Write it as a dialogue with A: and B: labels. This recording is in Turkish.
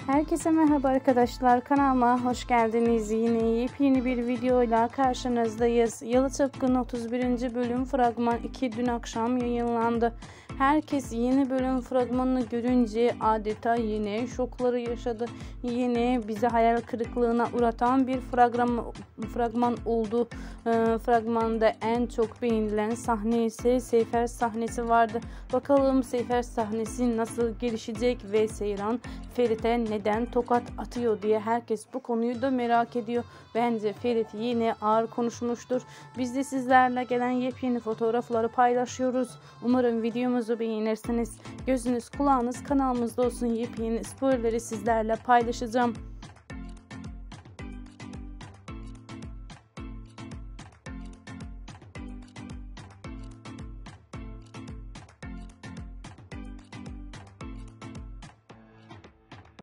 A: Herkese merhaba arkadaşlar, kanalıma hoş geldiniz. Yine yepyeni bir videoyla karşınızdayız. Yalı Çapkın 31. bölüm fragman 2 dün akşam yayınlandı. Herkes yeni bölüm fragmanını görünce adeta yine şokları yaşadı. Yine bizi hayal kırıklığına uğratan bir fragman oldu. Fragmanda en çok beğenilen sahne ise Seyfer sahnesi vardı. Bakalım Seyfer sahnesi nasıl gelişecek ve Seyran Ferit'e neden tokat atıyor diye herkes bu konuyu da merak ediyor. Bence Ferit yine ağır konuşmuştur. Biz de sizlerle gelen yepyeni fotoğrafları paylaşıyoruz. Umarım videomuzu beğenirsiniz. Gözünüz kulağınız kanalımızda olsun. Yepyeni spoilerleri sizlerle paylaşacağım.